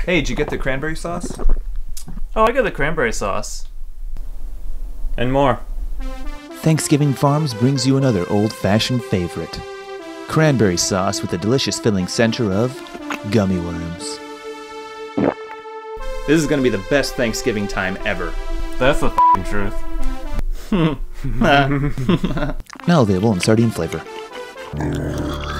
Hey, did you get the cranberry sauce? Oh, I got the cranberry sauce. And more. Thanksgiving Farms brings you another old-fashioned favorite. Cranberry sauce with a delicious filling center of gummy worms. This is gonna be the best Thanksgiving time ever. That's the f***ing truth. Now available in sardine flavor.